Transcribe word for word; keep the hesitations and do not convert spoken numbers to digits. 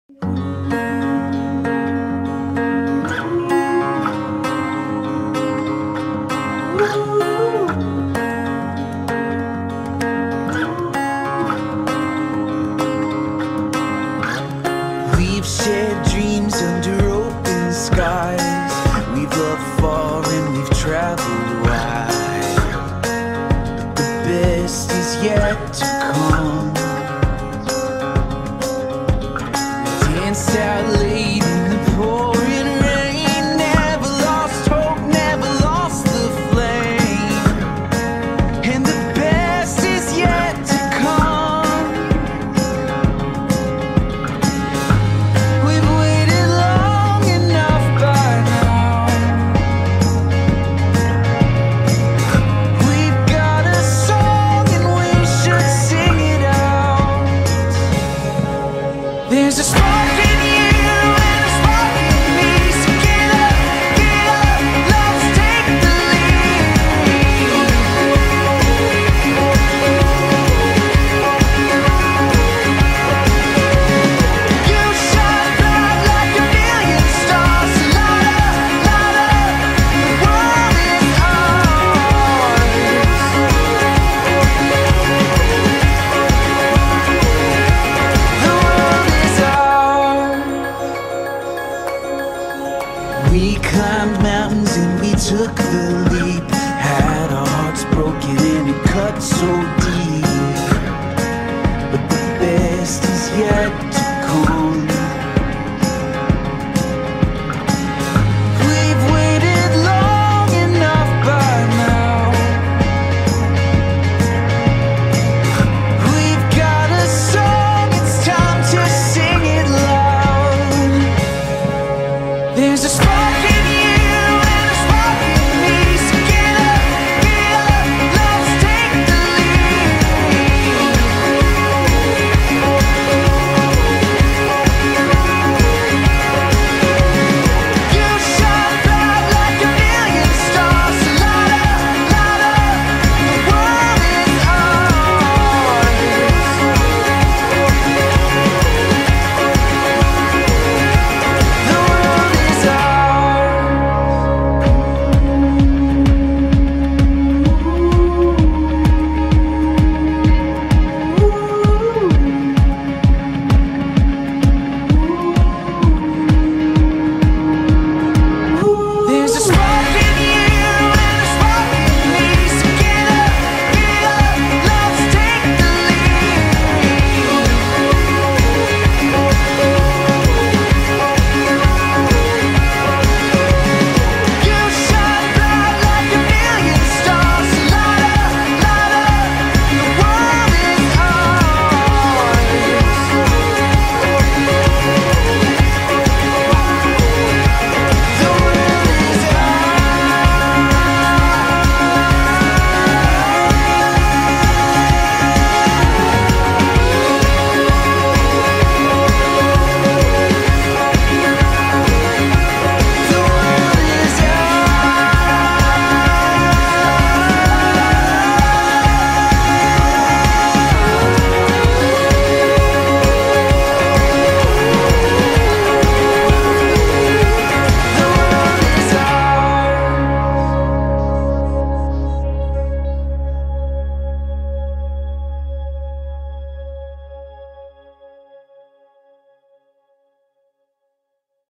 We've shared dreams under open skies. We've loved far and we've traveled wide. The best is yet to come. Danced out late in the pouring rain. Never lost hope, never lost the flame. And the best is yet to come. We've waited long enough by now. We've got a song and we should sing it out. There's a spark in you and a spark in me. So get up, get up, let's take the lead. You shine bright like a million stars. Louder, louder, the world is ours. The world is ours. We climbed mountains and we took the lead.